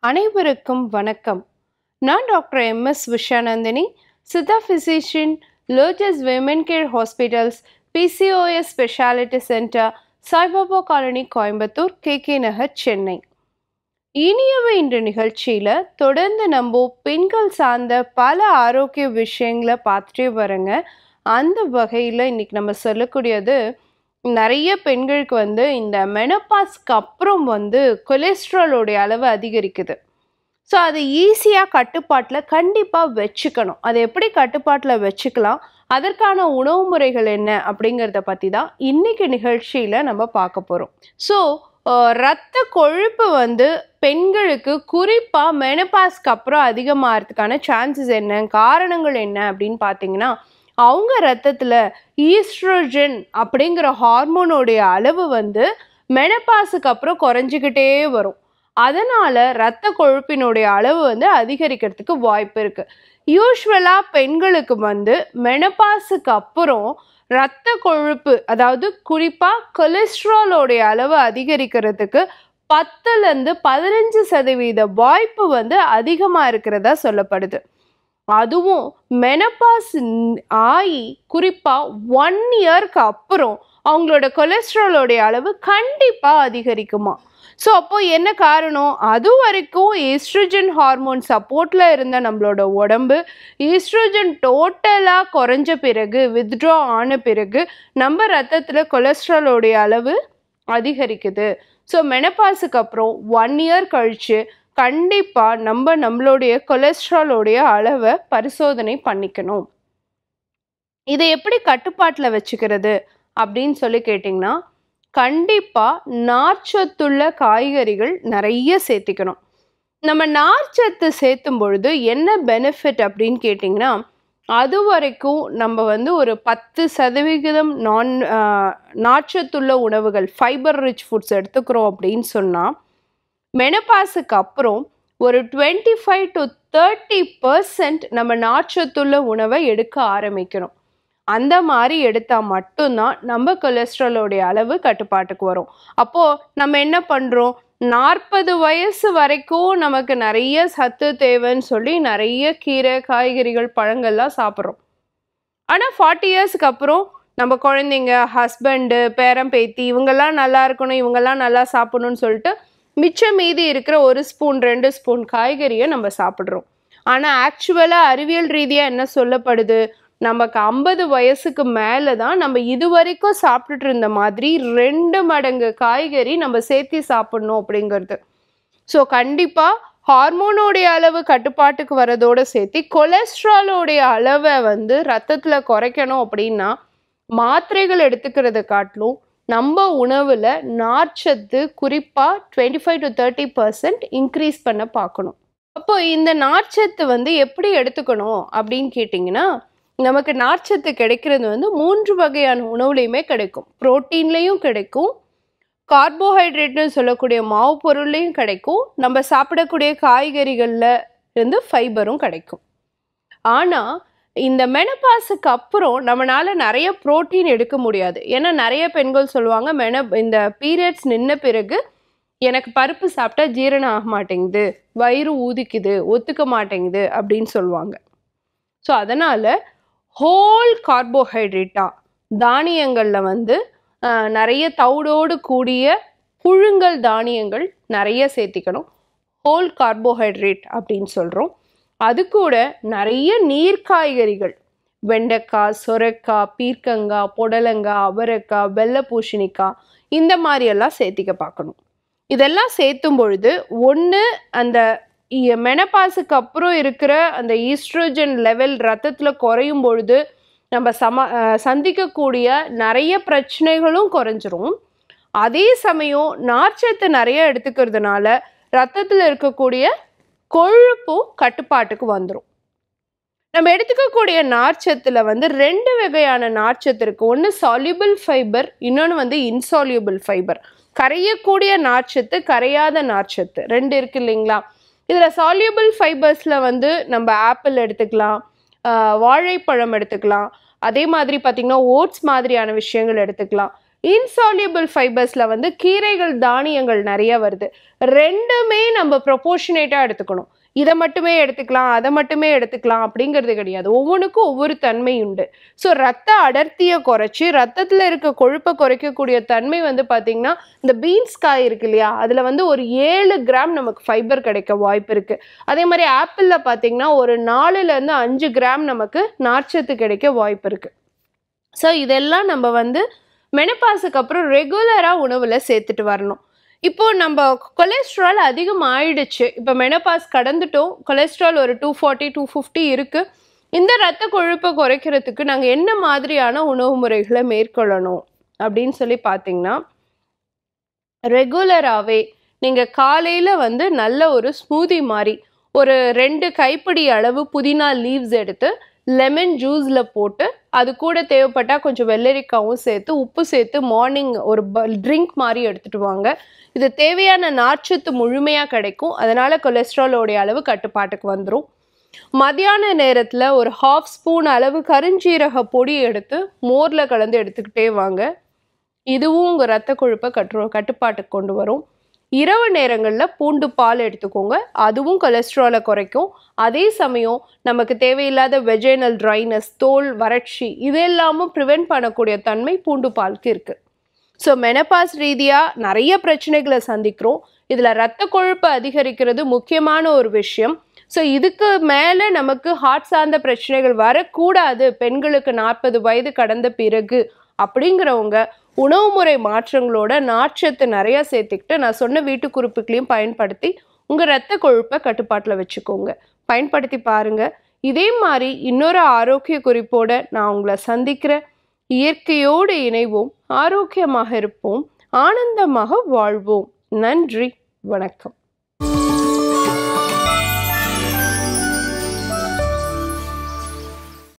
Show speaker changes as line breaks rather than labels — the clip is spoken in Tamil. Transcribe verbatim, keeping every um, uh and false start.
அனைவருக்கும் வணக்கம். நான் doctor M S Vishanandini, Siddha physician, Lotus Women Care hospitals, PCOS speciality centre, Saibaba colony, Coimbatore, K K Nagar, Chennai. இனியவை என்ற நிகழ்ச்சியில் தொடர்ந்து நம்ம பெண்கள் சார்ந்த பல ஆரோக்கிய விஷயங்களை பார்த்துட்டே வரங்க. அந்த வகையில் இன்னைக்கு நம்ம சொல்லக்கூடியது, நிறைய பெண்களுக்கு வந்து இந்த மெனோபாஸ்க்கு அப்புறம் வந்து கொலஸ்ட்ராலோடைய அளவு அதிகரிக்குது. ஸோ அதை ஈஸியாக கட்டுப்பாட்டில் கண்டிப்பாக வச்சுக்கணும். அதை எப்படி கட்டுப்பாட்டில் வச்சுக்கலாம், அதற்கான உணவு முறைகள் என்ன அப்படிங்கிறத பற்றி தான் இன்னைக்கு நிகழ்ச்சியில் நம்ம பார்க்க போகிறோம். ஸோ இரத்த கொழுப்பு வந்து பெண்களுக்கு குறிப்பாக மெனோபாஸ்க்கு அப்புறம் அதிகமாகிறதுக்கான சான்சஸ் என்ன, காரணங்கள் என்ன அப்படின்னு பார்த்தீங்கன்னா, அவங்க ரத்தத்தில் ஈஸ்ட்ரோஜன் அப்படிங்கிற ஹார்மோனோடைய அளவு வந்து மெனோபாஸுக்கு அப்புறம் குறைஞ்சிக்கிட்டே வரும். அதனால் இரத்த கொழுப்பினுடைய அளவு வந்து அதிகரிக்கிறதுக்கு வாய்ப்பு இருக்குது. யூஸ்வலாக பெண்களுக்கு வந்து மெனோபாஸுக்கு அப்புறம் இரத்த கொழுப்பு, அதாவது குறிப்பாக கொலஸ்ட்ராலோடைய அளவு அதிகரிக்கிறதுக்கு பத்துலேருந்து பதினஞ்சு சதவீத வாய்ப்பு வந்து அதிகமாக இருக்கிறதா சொல்லப்படுது. அதுவும் மெனோபாஸ் ஆகி குறிப்பாக ஒன் இயர்க்கு அப்புறம் அவங்களோட கொலஸ்ட்ராலோடைய அளவு கண்டிப்பாக அதிகரிக்குமா. ஸோ அப்போது என்ன காரணம், அது வரைக்கும் ஈஸ்ட்ரோஜன் ஹார்மோன் சப்போர்ட்டில் இருந்த நம்மளோட உடம்பு ஈஸ்ட்ரோஜன் டோட்டலாக குறைஞ்ச பிறகு, வித்ட்ரா ஆன பிறகு நம்ம ரத்தத்தில் கொலஸ்ட்ராலோடைய அளவு அதிகரிக்குது. ஸோ மெனோபாஸுக்கு அப்புறம் ஒன் இயர் கழித்து கண்டிப்பாக நம்ம நம்மளுடைய கொலஸ்ட்ராலோடைய அளவை பரிசோதனை பண்ணிக்கணும். இதை எப்படி கட்டுப்பாட்டில் வச்சுக்கிறது அப்படின்னு சொல்லி கேட்டிங்கன்னா, கண்டிப்பாக நார்ச்சத்துள்ள காய்கறிகள் நிறைய சேர்த்திக்கணும். நம்ம நார்ச்சத்து சேர்த்தும் பொழுது என்ன பெனிஃபிட் அப்படின்னு கேட்டிங்கன்னா, அது வரைக்கும் நம்ம வந்து ஒரு பத்து சதவிகிதம் நான் நார்ச்சத்துள்ள உணவுகள், ஃபைபர் ரிச் ஃபுட்ஸ் எடுத்துக்கிறோம் அப்படின்னு சொன்னால், மெனோபாஸுக்கு அப்புறம் ஒரு twenty five to thirty percent நம்ம நார்ச்சத்துள்ள உணவை எடுக்க ஆரம்பிக்கணும். அந்த மாதிரி எடுத்தால் மட்டும்தான் நம்ம கொலஸ்ட்ராலோடைய அளவு கட்டுப்பாட்டுக்கு வரும். அப்போது நம்ம என்ன பண்ணுறோம், நாற்பது வயசு வரைக்கும் நமக்கு நிறைய சத்து தேவைன்னு சொல்லி நிறைய கீரை, காய்கறிகள், பழங்கள்லாம் சாப்பிட்றோம். ஆனால் ஃபார்ட்டி இயர்ஸ்க்கு அப்புறம் நம்ம குழந்தைங்க, ஹஸ்பண்டு, பேரம் பேத்தி இவங்கெல்லாம் நல்லா இருக்கணும், இவங்கெல்லாம் நல்லா சாப்பிடணும்னு சொல்லிட்டு மிச்சம் மீதி இருக்கிற ஒரு ஸ்பூன் ரெண்டு ஸ்பூன் காய்கறியை நம்ம சாப்பிட்றோம். ஆனால் ஆக்சுவலாக அறிவியல் ரீதியாக என்ன சொல்லப்படுது, நமக்கு ஐம்பது வயசுக்கு மேலே தான் நம்ம இது வரைக்கும் சாப்பிட்டுட்டு இருந்த மாதிரி ரெண்டு மடங்கு காய்கறி நம்ம சேர்த்து சாப்பிடணும் அப்படிங்கிறது. ஸோ கண்டிப்பாக ஹார்மோனோடைய அளவு கட்டுப்பாட்டுக்கு வரதோடு சேர்த்து கொலஸ்ட்ராலோடைய அளவை வந்து ரத்தத்தில் குறைக்கணும் அப்படின்னா மாத்திரைகள் எடுத்துக்கிறத காட்டிலும் நம்ம உணவில் நார்ச்சத்து குறிப்பாக twenty five to thirty percent increase பண்ண பார்க்கணும். அப்போ இந்த நார்ச்சத்து வந்து எப்படி எடுத்துக்கணும் அப்படின்னு கேட்டிங்கன்னா, நமக்கு நார்ச்சத்து கிடைக்கிறது வந்து மூன்று வகையான உணவுலையுமே கிடைக்கும். புரோட்டீன்லேயும் கிடைக்கும், கார்போஹைட்ரேட்னு சொல்லக்கூடிய மாவு பொருள்லையும் கிடைக்கும், நம்ம சாப்பிடக்கூடிய காய்கறிகளில் இருந்து ஃபைபரும் கிடைக்கும். ஆனால் இந்த மெனோபாஸுக்கு அப்புறம் நம்மளால் நிறைய ப்ரோட்டீன் எடுக்க முடியாது. ஏன்னா நிறைய பெண்கள் சொல்லுவாங்க, மென இந்த பீரியட்ஸ் நின்ன பிறகு எனக்கு பருப்பு சாப்பிட்டா ஜீரணம் ஆக மாட்டேங்குது, வயிறு ஊதிக்குது, ஒத்துக்க மாட்டேங்குது அப்படின்னு சொல்லுவாங்க. ஸோ அதனால் ஹோல் கார்போஹைட்ரேட்டாக தானியங்களில் வந்து நிறைய தவிடோடு கூடிய புழுங்கல் தானியங்கள் நிறைய சேர்த்திக்கணும். ஹோல் கார்போஹைட்ரேட் அப்படின்னு சொல்கிறோம். அது கூட நிறைய நீர் காய்கறிகள், வெண்டைக்காய், சொரைக்காய், பீர்க்கங்காய், புடலங்காய், அவரைக்காய், வெள்ளை பூசணிக்காய், இந்த மாதிரியெல்லாம் சேர்த்திக்க பார்க்கணும். இதெல்லாம் சேர்த்தும் பொழுது ஒன்று அந்த மெனோபாஸுக்கு அப்புறம் இருக்கிற அந்த ஈஸ்ட்ரோஜன் லெவல் ரத்தத்தில் குறையும் பொழுது நம்ம சம சந்திக்கக்கூடிய நிறைய பிரச்சனைகளும் குறைஞ்சிரும். அதே சமயம் நார்ச்சத்து நிறைய எடுத்துக்கிறதுனால ரத்தத்தில் இருக்கக்கூடிய கொழுப்பும் கட்டுப்பாட்டுக்கு வந்துடும். நம்ம எடுத்துக்கக்கூடிய நார்ச்சத்தில் வந்து ரெண்டு வகையான நார்ச்சத்து இருக்குது. ஒன்று சால்யூபிள் ஃபைபர், இன்னொன்று வந்து இன்சால்யூபிள் ஃபைபர். கரையக்கூடிய நார்ச்சத்து, கரையாத நார்ச்சத்து ரெண்டு இருக்குது இல்லைங்களா. இதில் சால்யூபிள் ஃபைபர்ஸில் வந்து நம்ம ஆப்பிள் எடுத்துக்கலாம், வாழைப்பழம் எடுத்துக்கலாம், அதே மாதிரி பார்த்திங்கன்னா ஓட்ஸ் மாதிரியான விஷயங்கள் எடுத்துக்கலாம். இன்சால்யூபிள் ஃபைபர்ஸில் வந்து கீரைகள் தானியங்கள் நிறைய வருது. ரெண்டுமே நம்ம ப்ரொபோர்ஷனேட்டாக எடுத்துக்கணும். இதை மட்டுமே எடுத்துக்கலாம் அதை மட்டுமே எடுத்துக்கலாம் அப்படிங்கிறது கிடையாது. ஒவ்வொன்றுக்கும் ஒவ்வொரு தன்மை உண்டு. ஸோ ரத்த அடர்த்தியை குறைச்சி ரத்தத்தில் இருக்க கொழுப்பை குறைக்கக்கூடிய தன்மை வந்து பார்த்திங்கன்னா இந்த பீன்ஸ் காய் இருக்கு இல்லையா, அதில் வந்து ஒரு ஏழு கிராம் நமக்கு ஃபைபர் கிடைக்க வாய்ப்பு இருக்குது. அதே மாதிரி ஆப்பிளில் பார்த்திங்கன்னா ஒரு நாலுலேருந்து அஞ்சு கிராம் நமக்கு நார்ச்சத்து கிடைக்க வாய்ப்பு இருக்குது. ஸோ இதெல்லாம் நம்ம வந்து மெனபாஸுக்கு அப்புறம் ரெகுலராக உணவில் சேர்த்துட்டு வரணும். இப்போது நம்ம கொலஸ்ட்ரால் அதிகம் ஆயிடுச்சு, இப்போ மெனபாஸ் கடந்துட்டோம், கொலஸ்ட்ரால் ஒரு டூ ஃபார்ட்டி டூ ஃபிஃப்டி இருக்குது. இந்த ரத்த கொழுப்பை குறைக்கிறதுக்கு நாங்கள் என்ன மாதிரியான உணவு முறைகளை மேற்கொள்ளணும் அப்படின்னு சொல்லி பார்த்தீங்கன்னா, ரெகுலராகவே நீங்கள் காலையில் வந்து நல்ல ஒரு ஸ்மூதி மாதிரி ஒரு ரெண்டு கைப்பிடி அளவு புதினா லீவ்ஸ் எடுத்து லெமன் ஜூஸில் போட்டு அது கூட தேவைப்பட்டால் கொஞ்சம் வெள்ளரிக்காவும் சேர்த்து உப்பு சேர்த்து மார்னிங் ஒரு ட்ரிங்க் மாதிரி எடுத்துகிட்டு வாங்க. இது தேவையான நார்ச்சத்து முழுமையாக கிடைக்கும். அதனால் கொலஸ்ட்ராலோடைய அளவு கட்டுப்பாட்டுக்கு வந்துடும். மதியான நேரத்தில் ஒரு ஹாஃப் ஸ்பூன் அளவு கருஞ்சீரக பொடி எடுத்து மோரில் கலந்து எடுத்துக்கிட்டே வாங்க. இதுவும் உங்கள் ரத்த கொழுப்பை கட்டு கட்டுப்பாட்டுக்கு கொண்டு வரும். இரவு நேரங்களில் பூண்டு பால் எடுத்துக்கோங்க, அதுவும் கொலஸ்ட்ராலை குறைக்கும். அதே சமயம் நமக்கு தேவையில்லாத வெஜைனல் ட்ரைனஸ், தோல் வறட்சி இதெல்லாமும் ப்ரிவென்ட் பண்ணக்கூடிய தன்மை பூண்டு பாலுக்கு இருக்குது. ஸோ மெனபாஸ் ரீதியாக நிறைய பிரச்சனைகளை சந்திக்கிறோம். இதில் ரத்த கொழுப்பு அதிகரிக்கிறது முக்கியமான ஒரு விஷயம். ஸோ இதுக்கு மேலே நமக்கு ஹார்ட் சார்ந்த பிரச்சனைகள் வரக்கூடாது பெண்களுக்கு நாற்பது வயது கடந்த பிறகு அப்படிங்கிறவங்க உணவு முறை மாற்றங்களோட நார்ச்சத்து நிறையா சேர்த்துக்கிட்டு நான் சொன்ன வீட்டு குறிப்புகளையும் பயன்படுத்தி உங்கள் ரத்த கொழுப்பை கட்டுப்பாட்டில் வச்சுக்கோங்க. பயன்படுத்தி பாருங்கள். இதே மாதிரி இன்னொரு ஆரோக்கிய குறிப்போடு நான் உங்களை சந்திக்கிறேன். இயற்கையோடு இணைவோம், ஆரோக்கியமாக இருப்போம், ஆனந்தமாக வாழ்வோம். நன்றி, வணக்கம்.